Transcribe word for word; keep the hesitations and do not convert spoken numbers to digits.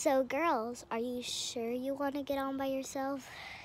So girls, are you sure you want to get on by yourself?